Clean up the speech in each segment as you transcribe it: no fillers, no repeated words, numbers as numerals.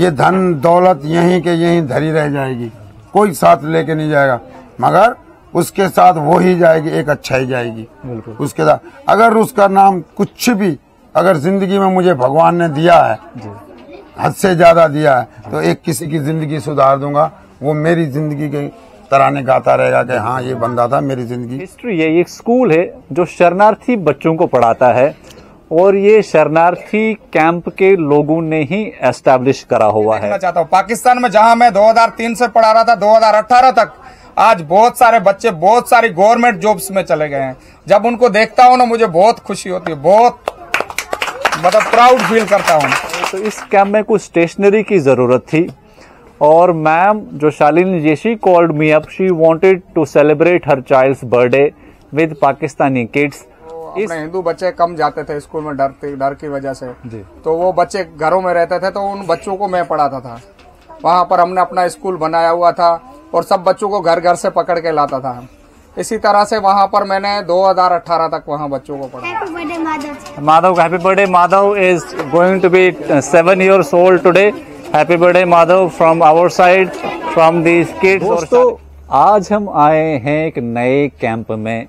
ये धन दौलत यहीं के यहीं धरी रह जाएगी, कोई साथ लेके नहीं जाएगा, मगर उसके साथ वो ही जाएगी, एक अच्छाई जाएगी। उसके साथ अगर उसका नाम कुछ भी अगर जिंदगी में मुझे भगवान ने दिया है, हद से ज्यादा दिया है, तो एक किसी की जिंदगी सुधार दूंगा, वो मेरी जिंदगी के तराने गाता रहेगा कि हाँ ये बंदा था मेरी जिंदगी। हिस्ट्री है, एक स्कूल है जो शरणार्थी बच्चों को पढ़ाता है और ये शरणार्थी कैंप के लोगों ने ही एस्टैब्लिश करा हुआ है। चाहता हूँ पाकिस्तान में जहाँ मैं 2003 से पढ़ा रहा था 2018 तक, आज बहुत सारे बच्चे बहुत सारी गवर्नमेंट जॉब्स में चले गए हैं। जब उनको देखता हूँ ना मुझे बहुत खुशी होती है, बहुत मतलब प्राउड फील करता हूँ। तो इस कैंप में कुछ स्टेशनरी की जरूरत थी और मैम जो Shalini ji, she called me up, she wanted to celebrate her child's birthday with Pakistani kids. अपने हिंदू बच्चे कम जाते थे स्कूल में डर की वजह से, तो वो बच्चे घरों में रहते थे, तो उन बच्चों को मैं पढ़ाता था। वहाँ पर हमने अपना स्कूल बनाया हुआ था और सब बच्चों को घर घर से पकड़ के लाता था। इसी तरह से वहाँ पर मैंने 2018 तक वहाँ बच्चों को पढ़ाया। Madhav, happy birthday. Madhav is going to be 7 years old today. Happy birthday Madhav from our side, from these kids. दोस्तों आज हम आए हैं एक नए कैंप में,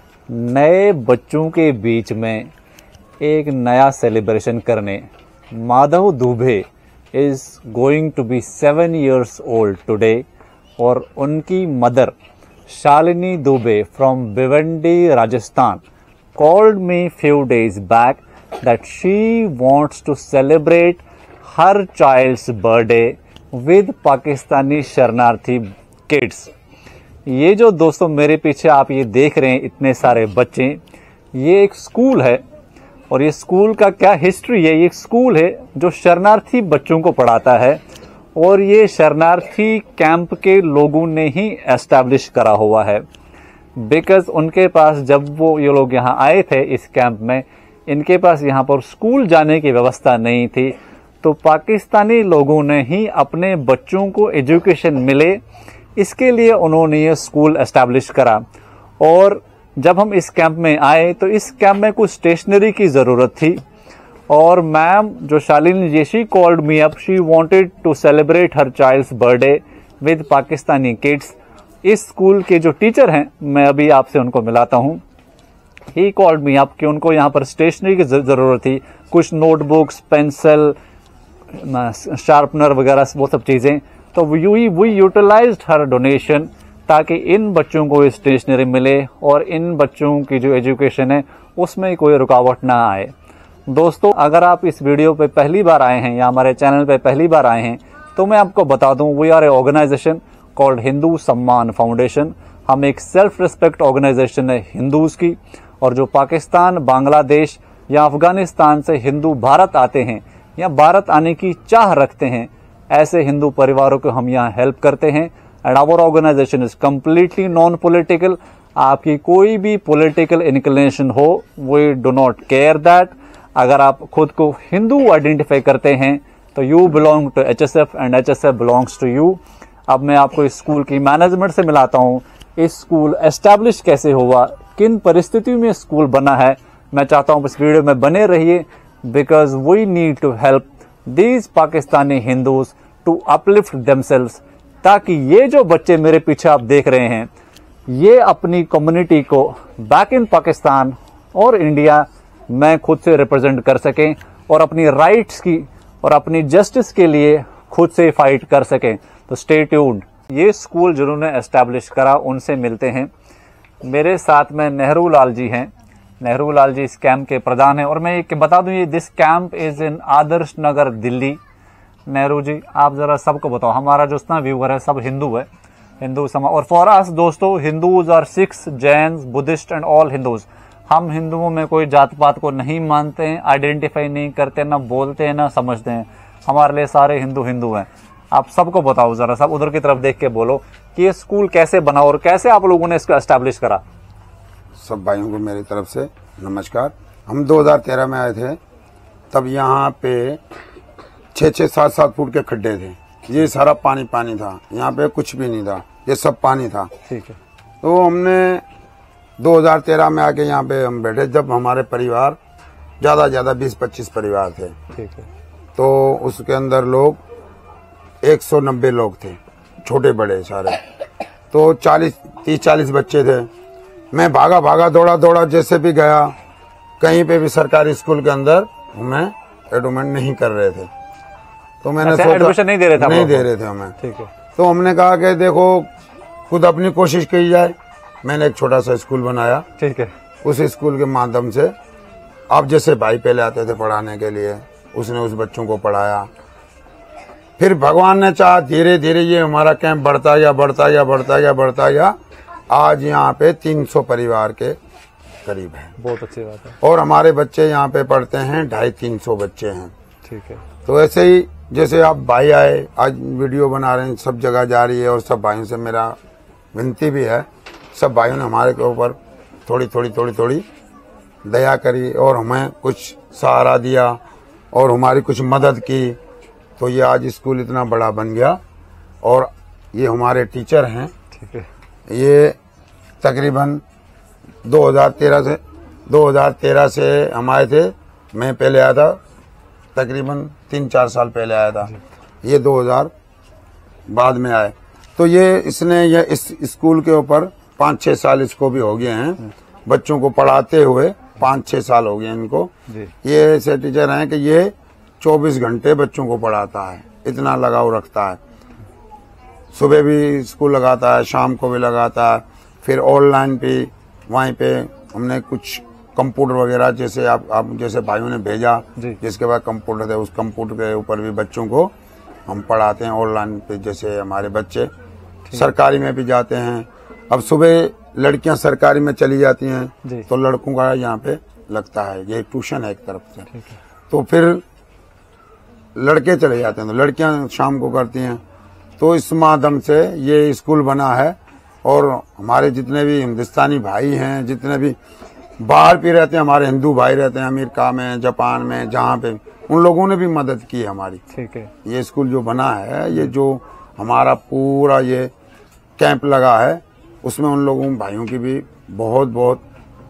नए बच्चों के बीच में एक नया सेलिब्रेशन करने। Madhav Dubey is going to be 7 years old today और उनकी mother Shalini Dubey from Bhiwandi Rajasthan called me few days back that she wants to celebrate her child's birthday with Pakistani शरणार्थी kids। ये जो दोस्तों मेरे पीछे आप ये देख रहे हैं इतने सारे बच्चे, ये एक स्कूल है और ये स्कूल का क्या हिस्ट्री है। ये एक स्कूल है जो शरणार्थी बच्चों को पढ़ाता है और ये शरणार्थी कैंप के लोगों ने ही एस्टैब्लिश करा हुआ है। बिकॉज उनके पास जब वो ये लोग यहाँ आए थे इस कैंप में, इनके पास यहाँ पर स्कूल जाने की व्यवस्था नहीं थी, तो पाकिस्तानी लोगों ने ही अपने बच्चों को एजुकेशन मिले इसके लिए उन्होंने ये स्कूल एस्टैब्लिश करा। और जब हम इस कैंप में आए तो इस कैंप में कुछ स्टेशनरी की ज़रूरत थी और मैम जो Shalini ji, she called me up, she wanted to celebrate her child's birthday with Pakistani kids. इस स्कूल के जो टीचर हैं, मैं अभी आपसे उनको मिलाता हूँ। ही कॉल्ड मी अप कि उनको यहाँ पर स्टेशनरी की ज़रूरत थी, कुछ नोटबुक्स, पेंसिल, शार्पनर वगैरह वो सब चीज़ें। तो वी यूटिलाइज्ड हर डोनेशन ताकि इन बच्चों को स्टेशनरी मिले और इन बच्चों की जो एजुकेशन है उसमें कोई रुकावट ना आए। दोस्तों अगर आप इस वीडियो पे पहली बार आए हैं या हमारे चैनल पे पहली बार आए हैं तो मैं आपको बता दूं, we are a organization called Hindu Samman foundation. हम एक सेल्फ रिस्पेक्ट ऑर्गेनाइजेशन है हिंदूज की, और जो पाकिस्तान, बांग्लादेश या अफगानिस्तान से हिंदू भारत आते हैं या भारत आने की चाह रखते हैं, ऐसे हिंदू परिवारों को हम यहाँ हेल्प करते हैं। And our organization is completely non political. आपकी कोई भी पॉलिटिकल इंक्लिनेशन हो, we do not care that. अगर आप खुद को हिंदू आइडेंटिफाई करते हैं तो you belong to HSF and HSF belongs to you. अब मैं आपको इस स्कूल की मैनेजमेंट से मिलाता हूँ। इस स्कूल एस्टैब्लिश कैसे हुआ, किन परिस्थितियों में स्कूल बना है, मैं चाहता हूँ इस वीडियो में बने रहिए, because we need to help these Pakistani Hindus to uplift themselves, ताकि ये जो बच्चे मेरे पीछे आप देख रहे हैं ये अपनी कम्युनिटी को बैक इन पाकिस्तान और इंडिया में खुद से रिप्रेजेंट कर सकें और अपनी राइट्स की और अपनी जस्टिस के लिए खुद से फाइट कर सकें। तो स्टे ट्यून्ड। ये स्कूल जिन्होंने एस्टैब्लिश करा उनसे मिलते हैं। मेरे साथ में नेहरू लाल जी हैं। नेहरू लाल जी इस कैंप के प्रधान हैं और मैं एक बता दूं, ये this camp is in Adarsh Nagar Delhi. Nehru ji आप जरा सबको बताओ, हमारा जो इतना व्यूअर है सब हिंदू है, हिंदू समाज। और फॉर अस दोस्तों, Hindus are Sikhs, Jain, Buddhist and all Hindus. हम हिंदुओं में कोई जात पात को नहीं मानते हैं, आइडेंटिफाई नहीं करते, ना बोलते हैं ना समझते हैं। हमारे लिए सारे हिंदू हिंदू हैं। आप सबको बताओ जरा, सब उधर की तरफ देख के बोलो कि ये स्कूल कैसे बना और कैसे आप लोगों ने इसको एस्टैब्लिश करा। सब भाइयों को मेरी तरफ से नमस्कार। हम 2013 में आए थे, तब यहाँ पे 6-6, 7-7 फुट के खड्डे थे। ये सारा पानी पानी था, यहाँ पे कुछ भी नहीं था, ये सब पानी था। ठीक है। तो हमने 2013 में आके यहाँ पे हम बैठे, जब हमारे परिवार ज्यादा 20-25 परिवार थे। ठीक है। तो उसके अंदर लोग 190 लोग थे, छोटे बड़े सारे। तो 30-40 बच्चे थे। मैं भागा दौड़ा जैसे भी गया, कहीं पे भी सरकारी स्कूल के अंदर हमें एडमिशन नहीं कर रहे थे। तो मैंने सोचा एडमिशन नहीं दे रहे थे हमें। ठीक है। तो हमने कहा कि देखो खुद अपनी कोशिश की जाए। मैंने एक छोटा सा स्कूल बनाया। ठीक है। उस स्कूल के माध्यम से अब जैसे भाई पहले आते थे पढ़ाने के लिए, उसने उस बच्चों को पढ़ाया। फिर भगवान ने चाहा धीरे धीरे ये हमारा कैंप बढ़ता गया। आज यहाँ पे 300 परिवार के करीब है। बहुत अच्छी बात है। और हमारे बच्चे यहाँ पे पढ़ते हैं, 250-300 बच्चे हैं। ठीक है। तो ऐसे ही जैसे आप भाई आए, आज वीडियो बना रहे हैं, सब जगह जा रही है। और सब भाइयों से मेरा विनती भी है, सब भाइयों ने हमारे के ऊपर थोड़ी दया करी और हमें कुछ सहारा दिया और हमारी कुछ मदद की। तो ये आज स्कूल इतना बड़ा बन गया। और ये हमारे टीचर हैं। ठीक है। ये तकरीबन 2013 से हम आए थे। मैं पहले आया था, तकरीबन 3-4 साल पहले आया था। ये 2000 बाद में आए। तो ये इस स्कूल के ऊपर 5-6 साल इसको भी हो गए हैं। बच्चों को पढ़ाते हुए 5-6 साल हो गए इनको। ये ऐसे टीचर हैं कि ये 24 घंटे बच्चों को पढ़ाता है, इतना लगाव रखता है। सुबह भी स्कूल लगाता है, शाम को भी लगाता है। फिर ऑनलाइन भी वहीं पे हमने कुछ कंप्यूटर वगैरह, जैसे आप जैसे भाइयों ने भेजा, जिसके बाद कंप्यूटर थे, उस कंप्यूटर के ऊपर भी बच्चों को हम पढ़ाते हैं ऑनलाइन पे। जैसे हमारे बच्चे सरकारी में भी जाते हैं। अब सुबह लड़कियां सरकारी में चली जाती हैं तो लड़कों का यहाँ पे लगता है, ये ट्यूशन है एक तरफ से। तो फिर लड़के चले जाते हैं तो लड़कियां शाम को करती हैं। तो इस माध्यम से ये स्कूल बना है। और हमारे जितने भी हिंदुस्तानी भाई हैं, जितने भी बाहर भी रहते हैं, हमारे हिंदू भाई रहते हैं अमेरिका में, जापान में, जहाँ पे, उन लोगों ने भी मदद की हमारी। ठीक है। ये स्कूल जो बना है, ये जो हमारा पूरा ये कैंप लगा है, उसमें उन लोगों भाइयों की भी बहुत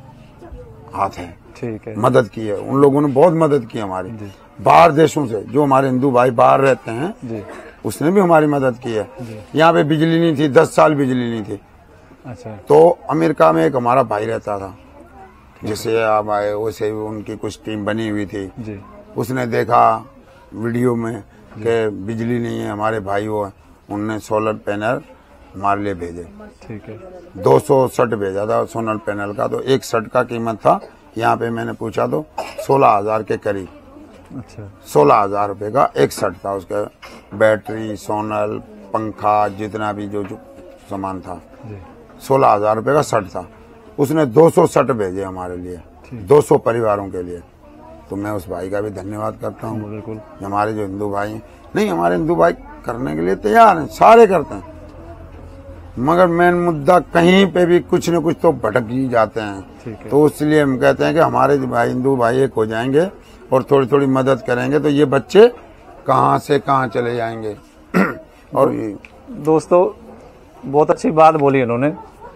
हाथ है। ठीक है। मदद की है, उन लोगों ने बहुत मदद की हमारी। बाहर देशों से जो हमारे हिंदू भाई बाहर रहते हैं, उसने भी हमारी मदद की है। यहाँ पे बिजली नहीं थी, 10 साल बिजली नहीं थी। अच्छा। तो अमेरिका में एक हमारा भाई रहता था, जैसे आप आए वैसे ही उनकी कुछ टीम बनी हुई थी। उसने देखा वीडियो में कि बिजली नहीं है, हमारे भाई वो है, उनने सोलर पैनल हमारे लिए भेजे। ठीक है। 200 सेट भेजा था सोलर पैनल का। तो एक सेट का कीमत था, यहाँ पे मैंने पूछा तो 16,000 के करीब। अच्छा। 16,000 रुपए का एक सेट था। उसका बैटरी, सोनल, पंखा, जितना भी जो सामान था, 16,000 रुपए का सेट था। उसने 200 सेट भेजे हमारे लिए, 200 परिवारों के लिए। तो मैं उस भाई का भी धन्यवाद करता हूँ। बिल्कुल। हमारे जो हिंदू भाई नहीं, हमारे हिंदू भाई करने के लिए तैयार हैं, सारे करते हैं। मगर मेन मुद्दा कहीं पे भी कुछ न कुछ तो भटक ही जाते हैं। तो इसलिए हम कहते हैं कि हमारे भाई हिंदू भाई एक हो जाएंगे और थोड़ी मदद करेंगे तो ये बच्चे कहाँ से कहाँ चले जाएंगे। और दोस्तों बहुत अच्छी बात बोली इन्होंने।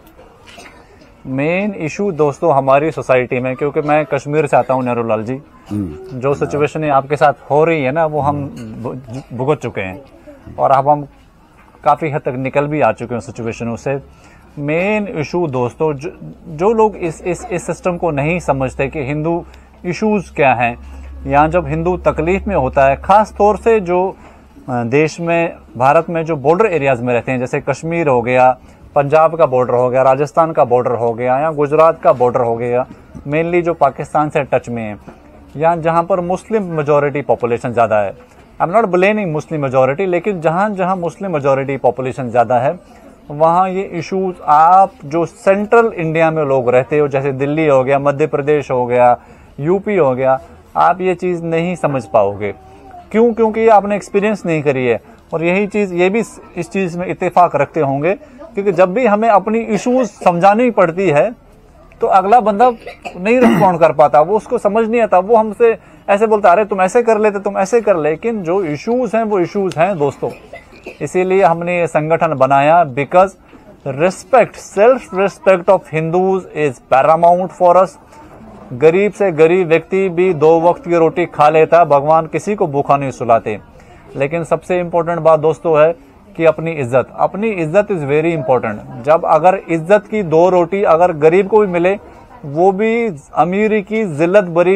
मेन इशू दोस्तों हमारी सोसाइटी में, क्योंकि मैं कश्मीर से आता हूँ नेहरू लाल जी, जो सिचुएशन आपके साथ हो रही है ना, वो हम भुगत चुके हैं और अब हम काफी हद तक निकल भी आ चुके हैं सिचुएशनों से। मेन इशू दोस्तों, जो लोग इस सिस्टम को नहीं समझते कि हिंदू इश्यूज क्या हैं, या जब हिंदू तकलीफ में होता है, खास तौर से जो देश में, भारत में जो बॉर्डर एरियाज में रहते हैं, जैसे कश्मीर हो गया, पंजाब का बॉर्डर हो गया, राजस्थान का बॉर्डर हो गया, या गुजरात का बॉर्डर हो गया, मेनली जो पाकिस्तान से टच में है, या जहां पर मुस्लिम मेजॉरिटी पॉपुलेशन ज्यादा है। I am not blaming Muslim majority, लेकिन जहां जहां मुस्लिम मेजॉरिटी पॉपुलेशन ज्यादा है, वहां ये इश्यूज आप जो सेंट्रल इंडिया में लोग रहते हो, जैसे दिल्ली हो गया, मध्य प्रदेश हो गया, यूपी हो गया, आप ये चीज नहीं समझ पाओगे। क्यों? क्योंकि आपने एक्सपीरियंस नहीं करी है। और यही चीज, ये भी इस चीज में इत्तेफाक रखते होंगे, क्योंकि जब भी हमें अपनी इश्यूज समझानी पड़ती है तो अगला बंदा नहीं रिस्पॉन्ड कर पाता, वो उसको समझ नहीं आता, वो हमसे ऐसे बोलता, अरे तुम ऐसे कर लेते, तुम ऐसे कर ले। लेकिन जो इश्यूज हैं वो इश्यूज हैं दोस्तों। इसीलिए हमने ये संगठन बनाया, because respect, self respect of Hindus is paramount for us. गरीब से गरीब व्यक्ति भी 2 वक्त की रोटी खा लेता, भगवान किसी को भूखा नहीं सुलाते। लेकिन सबसे इम्पोर्टेंट बात दोस्तों है कि अपनी इज्जत इज वेरी इंपॉर्टेंट। जब अगर इज्जत की 2 रोटी अगर गरीब को भी मिले, वो भी अमीरी की जिल्लत भरी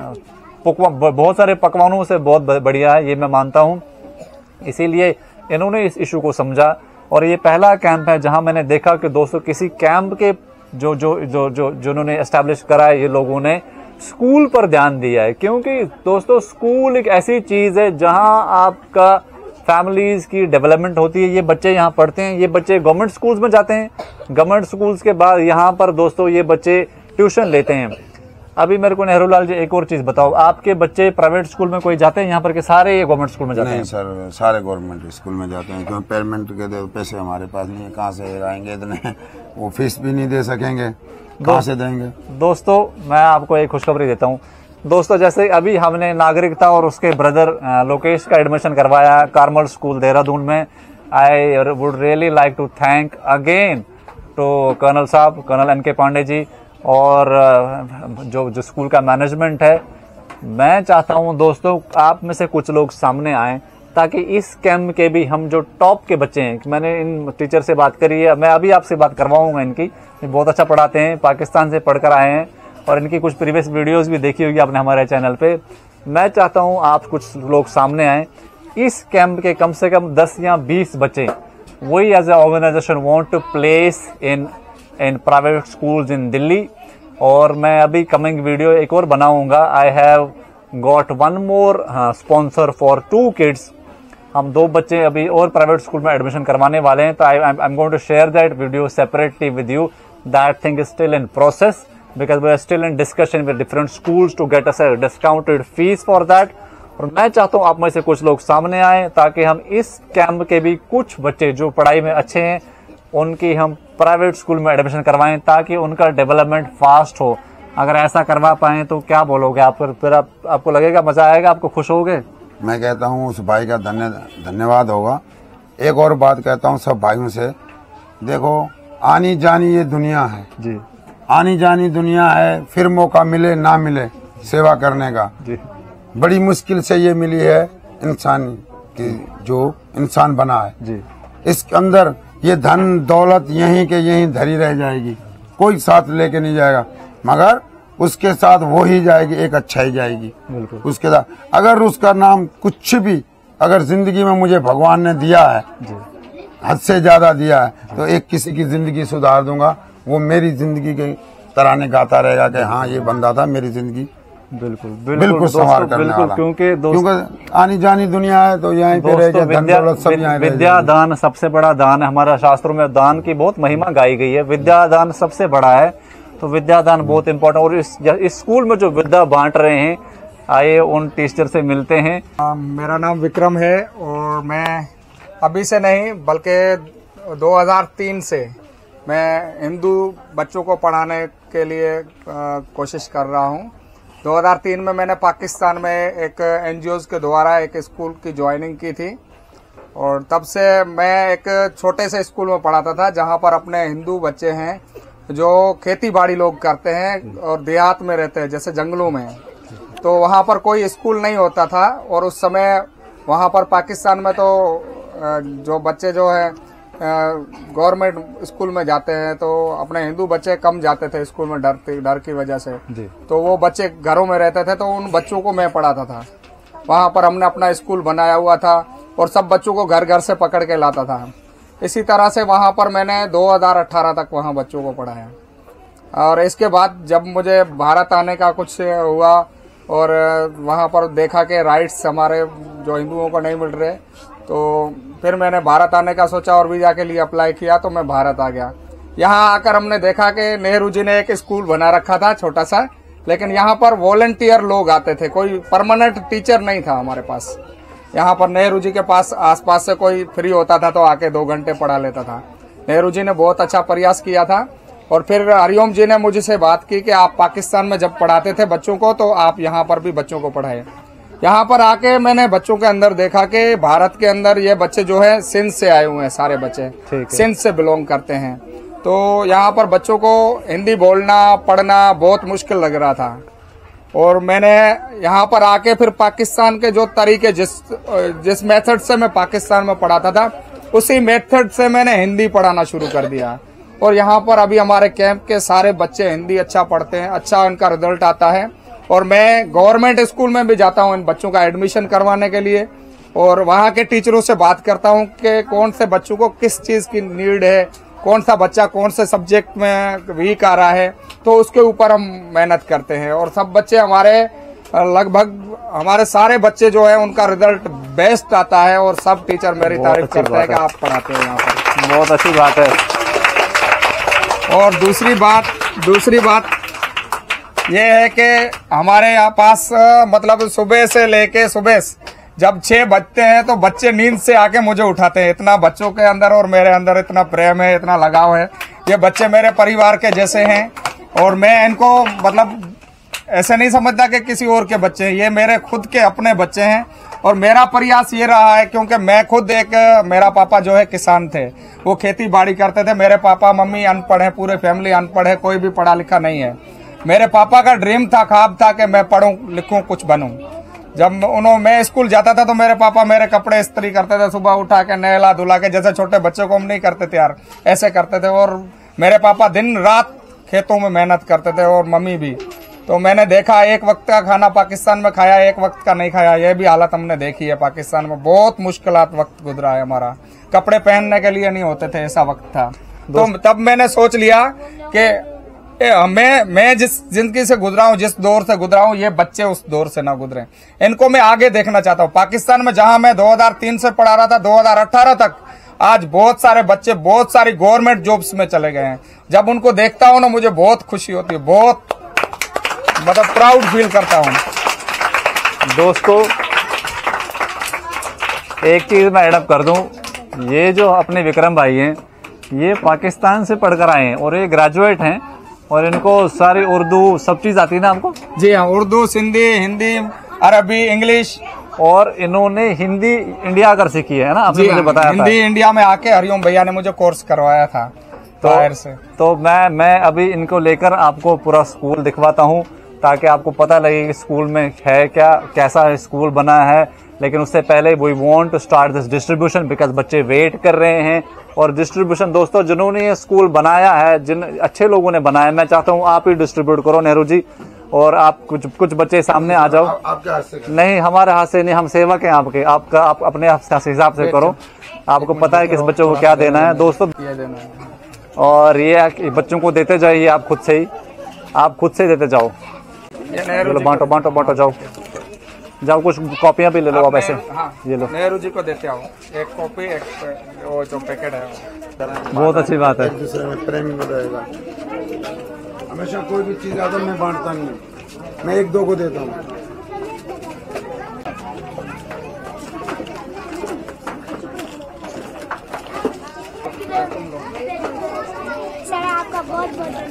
बहुत सारे पकवानों से बहुत बढ़िया है, ये मैं मानता हूँ। इसीलिए इन्होंने इस इशू को समझा और ये पहला कैंप है जहां मैंने देखा कि दोस्तों किसी कैंप के जो उन्होंने एस्टैब्लिश करा है, ये लोगों ने स्कूल पर ध्यान दिया है। क्योंकि दोस्तों स्कूल एक ऐसी चीज है जहां आपका फैमिलीज की डेवलपमेंट होती है। ये बच्चे यहाँ पढ़ते हैं, ये बच्चे गवर्नमेंट स्कूल्स में जाते हैं, गवर्नमेंट स्कूल्स के बाद यहाँ पर दोस्तों ये बच्चे ट्यूशन लेते हैं। अभी मेरे को नेहरू लाल जी एक और चीज बताओ, आपके बच्चे प्राइवेट स्कूल में कोई जाते हैं यहाँ पर के सारे गवर्नमेंट स्कूल में जाते हैं? नहीं सर, सारे गवर्नमेंट स्कूल में जाते हैं, क्योंकि पेमेंट के पैसे हमारे पास नहीं है, कहाँ से आएंगे इतने, वो फीस भी नहीं दे सकेंगे, कहाँ से देंगे। दोस्तों मैं आपको एक खुशखबरी देता हूँ दोस्तों, जैसे अभी हमने नागरिकता और उसके ब्रदर लोकेश का एडमिशन करवाया कार्मल स्कूल देहरादून में। I would really like to thank again to colonel साहब, कर्नल NK पांडे जी और जो स्कूल का मैनेजमेंट है। मैं चाहता हूं दोस्तों आप में से कुछ लोग सामने आए ताकि इस कैंप के भी हम जो टॉप के बच्चे हैं, मैंने इन टीचर से बात करी है, मैं अभी आपसे बात करवाऊंगा इनकी, ये बहुत अच्छा पढ़ाते हैं, पाकिस्तान से पढ़कर आए हैं और इनकी कुछ प्रीवियस वीडियोस भी देखी होगी आपने हमारे चैनल पे। मैं चाहता हूं आप कुछ लोग सामने आए, इस कैंप के कम से कम 10 या 20 बच्चे वही age a organization want to place in private schools in Delhi. और मैं अभी कमिंग वीडियो एक और बनाऊंगा। I have got 1 more sponsor for 2 kids. हम 2 बच्चे अभी और प्राइवेट स्कूल में एडमिशन करवाने वाले हैं, तो I am going to share that video separately with you. That thing is still in process because we are still in discussion with different schools to get us a discounted fees for that। और मैं चाहता हूं आप में से कुछ लोग सामने आए ताकि हम इस कैंप के भी कुछ बच्चे जो पढ़ाई में अच्छे हैं उनकी हम प्राइवेट स्कूल में एडमिशन करवाएं ताकि उनका डेवलपमेंट फास्ट हो। अगर ऐसा करवा पाए तो क्या बोलोगे आप? फिर आपको लगेगा मजा आएगा, आपको खुश होगे? मैं कहता हूँ उस भाई का धन्यवाद होगा। एक और बात कहता हूँ सब भाइयों से, देखो आनी जानी ये दुनिया है जी, आनी जानी दुनिया है, फिर मौका मिले ना मिले सेवा करने का जी। बड़ी मुश्किल से ये मिली है इंसान की, जो इंसान बना है जी। इसके अंदर ये धन दौलत यहीं के यहीं धरी रह जाएगी, कोई साथ लेके नहीं जाएगा, मगर उसके साथ वो ही जाएगी, एक अच्छाई जाएगी। बिल्कुल। उसके साथ अगर उसका नाम कुछ भी अगर जिंदगी में मुझे भगवान ने दिया है जी, हद से ज्यादा दिया है, तो एक किसी की जिंदगी सुधार दूंगा, वो मेरी जिंदगी के तराने गाता रहेगा कि हाँ ये बंदा था मेरी जिंदगी बिल्कुल संवार करने वाला। क्योंकि आनी जानी दुनिया है, तो यहाँ पे रह गया, धन दौलत सब यहाँ विद्या दान सबसे बड़ा दान है। हमारा शास्त्रों में दान की बहुत महिमा गाई गई है, विद्या दान सबसे बड़ा है, तो विद्या दान बहुत इम्पोर्टेंट। और इस स्कूल में जो विद्या बांट रहे हैं, आइए उन टीचर से मिलते हैं। मेरा नाम विक्रम है और मैं अभी से नहीं बल्कि 2003 से मैं हिंदू बच्चों को पढ़ाने के लिए कोशिश कर रहा हूँ। 2003 में मैंने पाकिस्तान में एक NGOs के द्वारा एक स्कूल की ज्वाइनिंग की थी और तब से मैं एक छोटे से स्कूल में पढ़ाता था जहाँ पर अपने हिंदू बच्चे हैं जो खेती बाड़ी लोग करते हैं और देहात में रहते हैं, जैसे जंगलों में। तो वहाँ पर कोई स्कूल नहीं होता था और उस समय वहाँ पर पाकिस्तान में तो जो बच्चे जो है गवर्नमेंट स्कूल में जाते हैं, तो अपने हिंदू बच्चे कम जाते थे स्कूल में डर की वजह से। तो वो बच्चे घरों में रहते थे, तो उन बच्चों को मैं पढ़ाता था। वहाँ पर हमने अपना स्कूल बनाया हुआ था और सब बच्चों को घर घर से पकड़ के लाता था। इसी तरह से वहाँ पर मैंने 2018 तक वहाँ बच्चों को पढ़ाया। और इसके बाद जब मुझे भारत आने का कुछ हुआ और वहाँ पर देखा कि राइट्स हमारे जो हिंदुओं को नहीं मिल रहे, तो फिर मैंने भारत आने का सोचा और वीजा के लिए अप्लाई किया, तो मैं भारत आ गया। यहाँ आकर हमने देखा कि नेहरू जी ने एक स्कूल बना रखा था छोटा सा, लेकिन यहाँ पर वॉलंटियर लोग आते थे, कोई परमानेंट टीचर नहीं था हमारे पास। यहाँ पर नेहरू जी के पास आसपास से कोई फ्री होता था तो आके 2 घंटे पढ़ा लेता था। नेहरू जी ने बहुत अच्छा प्रयास किया था। और फिर हरिओम जी ने मुझसे बात की कि आप पाकिस्तान में जब पढ़ाते थे बच्चों को, तो आप यहाँ पर भी बच्चों को पढ़ाए। यहाँ पर आके मैंने बच्चों के अंदर देखा कि भारत के अंदर ये बच्चे जो है सिंध से आए हुए हैं, सारे बच्चे सिंध से बिलोंग करते हैं। तो यहाँ पर बच्चों को हिंदी बोलना पढ़ना बहुत मुश्किल लग रहा था। और मैंने यहाँ पर आके फिर पाकिस्तान के जो तरीके जिस मेथड से मैं पाकिस्तान में पढ़ाता था उसी मेथड से मैंने हिंदी पढ़ाना शुरू कर दिया। और यहाँ पर अभी हमारे कैंप के सारे बच्चे हिंदी अच्छा पढ़ते हैं, अच्छा उनका रिजल्ट आता है। और मैं गवर्नमेंट स्कूल में भी जाता हूँ इन बच्चों का एडमिशन करवाने के लिए, और वहाँ के टीचरों से बात करता हूँ कि कौन से बच्चों को किस चीज की नीड है, कौन सा बच्चा कौन से सब्जेक्ट में वीक आ रहा है, तो उसके ऊपर हम मेहनत करते हैं। और सब बच्चे हमारे लगभग हमारे सारे बच्चे जो है उनका रिजल्ट बेस्ट आता है, और सब टीचर मेरी तारीफ करते हैं कि आप पढ़ाते हो यहाँ पर। बहुत अच्छी बात है। और दूसरी बात ये है कि हमारे यहाँ पास मतलब सुबह से लेके सुबह जब 6 बजते हैं तो बच्चे नींद से आके मुझे उठाते हैं। इतना बच्चों के अंदर और मेरे अंदर इतना प्रेम है, इतना लगाव है। ये बच्चे मेरे परिवार के जैसे हैं, और मैं इनको मतलब ऐसे नहीं समझता कि किसी और के बच्चे हैं, ये मेरे खुद के अपने बच्चे हैं। और मेरा प्रयास ये रहा है, क्योंकि मैं खुद मेरा पापा जो है किसान थे, वो खेती बाड़ी करते थे। मेरे पापा मम्मी अनपढ़ है, पूरे फैमिली अनपढ़ है, कोई भी पढ़ा लिखा नहीं है। मेरे पापा का ड्रीम था, ख्वाब था कि मैं पढ़ूं लिखूं कुछ बनूं। जब मैं स्कूल जाता था तो मेरे पापा मेरे कपड़े इस्त्री करते थे, सुबह उठा के नहला धुला के, जैसे छोटे बच्चों को हम नहीं करते थे यार, ऐसे करते थे। और मेरे पापा दिन रात खेतों में मेहनत करते थे, और मम्मी भी। तो मैंने देखा एक वक्त का खाना पाकिस्तान में खाया, एक वक्त का नहीं खाया, ये भी हालत हमने देखी है। पाकिस्तान में बहुत मुश्किलात वक्त गुजरा है हमारा, कपड़े पहनने के लिए नहीं होते थे, ऐसा वक्त था। तो तब मैंने सोच लिया कि मैं जिस जिंदगी से गुजरा हूँ, जिस दौर से गुजरा हूँ, ये बच्चे उस दौर से ना गुजरे। इनको मैं आगे देखना चाहता हूँ। पाकिस्तान में जहां मैं 2003 से पढ़ा रहा था 2018 तक, आज बहुत सारे बच्चे बहुत सारी गवर्नमेंट जॉब्स में चले गए हैं। जब उनको देखता हूँ ना, मुझे बहुत खुशी होती है, बहुत मतलब प्राउड फील करता हूँ। दोस्तों एक चीज मैं एडअप कर दूं, ये जो अपने विक्रम भाई हैं, ये पाकिस्तान से पढ़कर आए हैं और ये ग्रेजुएट हैं, और इनको सारी उर्दू सब चीज आती है ना आपको? जी हाँ, उर्दू, सिंधी, हिंदी, अरबी, इंग्लिश। और इन्होंने हिंदी इंडिया आकर सीखी है ना, आपने मुझे बताया था। हिंदी इंडिया में आके हरिओम भैया ने मुझे कोर्स करवाया था बाहर से। तो मैं अभी इनको लेकर आपको पूरा स्कूल दिखवाता हूँ, ताकि आपको पता लगे कि स्कूल में है क्या, कैसा स्कूल बना है। लेकिन उससे पहले we want to start this distribution, because बच्चे वेट कर रहे हैं। और डिस्ट्रीब्यूशन दोस्तों, जिन्होंने ये स्कूल बनाया है, जिन अच्छे लोगों ने बनाया, मैं चाहता हूँ आप ही डिस्ट्रीब्यूट करो नेहरू जी। और आप कुछ बच्चे सामने आ जाओ। आपके हाथ से नहीं, हमारे हाथ से नहीं, हम सेवक हैं आपके। आप अपने हिसाब से करो, आपको पता है किस बच्चों को क्या देना है दोस्तों। ये देना है। और ये बच्चों को देते जाइए, आप खुद से देते जाओ। चलो बांटो जाओ, कुछ कॉपियां भी ले लो आप ऐसे। हाँ, ये लो, नेहरू जी को देते आओ एक कॉपी, एक वो जो पैकेट है। बहुत अच्छी बात है। एक दूसरे में प्रेम रहेगा। हमेशा कोई भी चीज आदम में बांटता नहीं, मैं 1-2 को देता हूँ। सर आपका बहुत धन्यवाद।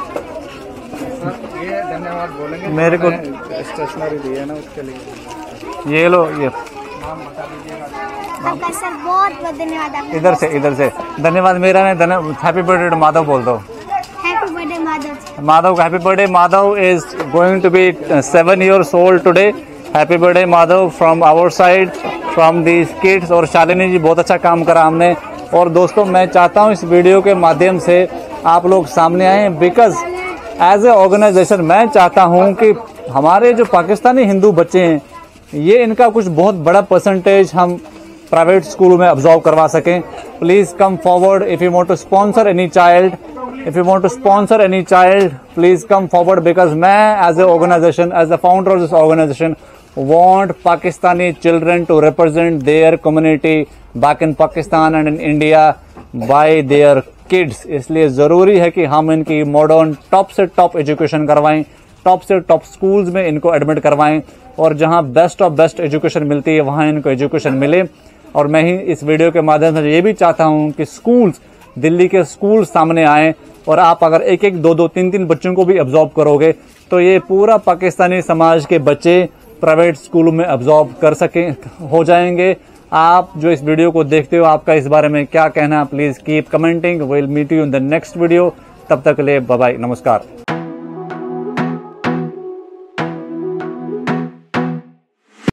ये धन्यवाद बोलेंगे मेरे को स्टेशनरी दी है ना, उसके लिए। ये लो, ये नाम बता दीजिएगा। आपका सर बहुत बहुत धन्यवाद। आपका इधर से धन्यवाद। मेरा नहीं, हैप्पी बर्थडे टू माधव बोल दो। Happy birthday Madhav. माधव का happy birthday. Madhav is going to be 7 years old today. Happy birthday Madhav from our side, from these kids. और शालिनी जी, बहुत अच्छा काम करा हमने। और दोस्तों मैं चाहता हूँ इस वीडियो के माध्यम से आप लोग सामने आए, बिकॉज एज ए ऑर्गेनाइजेशन मैं चाहता हूँ कि हमारे जो पाकिस्तानी हिंदू बच्चे हैं, ये इनका कुछ बहुत बड़ा परसेंटेज हम प्राइवेट स्कूल में ऑब्जॉर्व करवा सकें। Please come forward if you want to sponsor any child. If you want to sponsor any child, please come forward, because मैं as a organization, as the founder of this organization, want Pakistani children to represent their community back in Pakistan and in India by their kids. इसलिए जरूरी है कि हम इनकी modern top से top education करवाएं, top से टॉप स्कूल्स में इनको एडमिट करवाएं, और जहां बेस्ट ऑफ बेस्ट एजुकेशन मिलती है वहां इनको एजुकेशन मिले। और मैं ही इस वीडियो के माध्यम से ये भी चाहता हूं कि स्कूल्स, दिल्ली के स्कूल सामने आए, और आप अगर 1-1, 2-2, 3-3 बच्चों को भी अब्जॉर्ब करोगे तो ये पूरा पाकिस्तानी समाज के बच्चे प्राइवेट स्कूलों में अब्जॉर्ब कर हो जाएंगे। आप जो इस वीडियो को देखते हो, आपका इस बारे में क्या कहना है, please keep commenting. Will meet you in the next video. तब तक के लिए बाय बाय, नमस्कार।